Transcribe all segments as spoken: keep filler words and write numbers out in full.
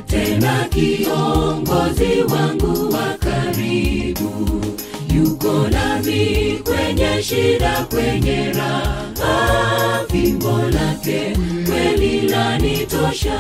tena kiongozi wangu wa karibu. Yuko nami kwenye shida, kwenye raha, fimbo lake kweli lanitosha.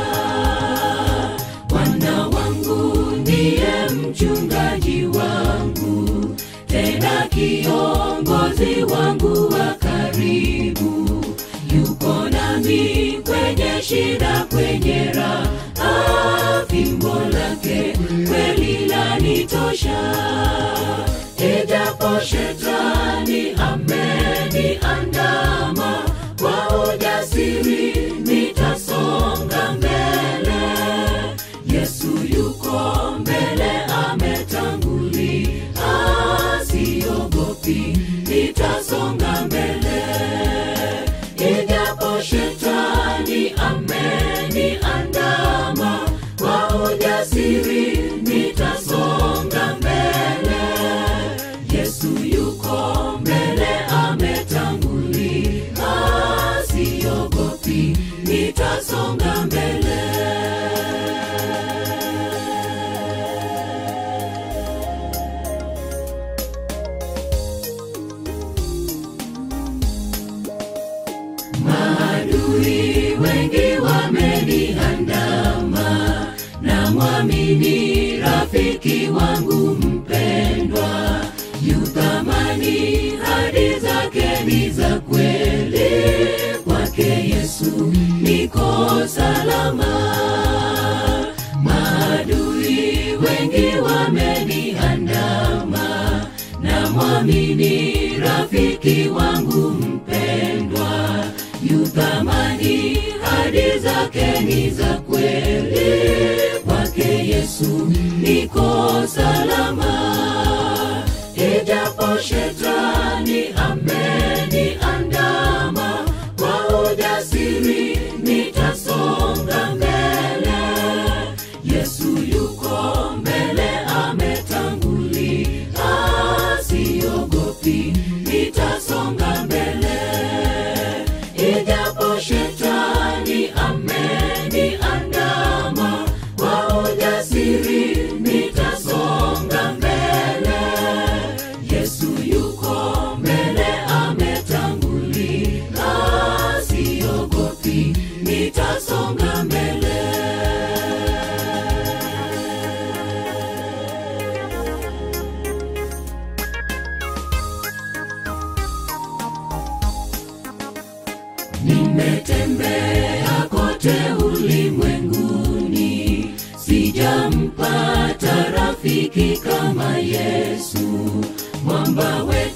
Bwana wangu ndiye mchungaji wangu, tena kiongozi wangu wa karibu. Yuko nami kwenye shida, kwenye raha, fimbo lake kweli lanitosha. Ijapo shetani ameniandama, kwa ujasiri nitasonga mbele. Yesu yuko mbele, ametangulia, siogopi, nitasonga mbele. Ijapo shetani ameniandama, kwa ujasiri nitasonga mbele. Yesu yuko mbele, ametangulia, siogopi, nitasonga mbele. Maadui wengi wameniandama, na mwamini rafiki wangu mpendwa. Yuthamani hadi zake ni za kweli, kwake Yesu niko salama. Maadui wengi wameniandama, na mwamini rafiki wangu mpendwa. Yuthamani hadi zake ni za kweli, kwake Yesu niko salama. Ijapo shetani ameniandama, kwa ujasiri nitasonga mbele. Yesu yuko mbele, ametangulia, siogopi, nitasonga mbele. Ijapo shetani ameniandama, kwa ujasiri nitasonga mbele. Yesu yuko mbele, ametangulia, siogopi, nitasonga mbele. Nimetembea kote ulimwenguni, sijampata rafiki kama Yesu, mwamba wetu.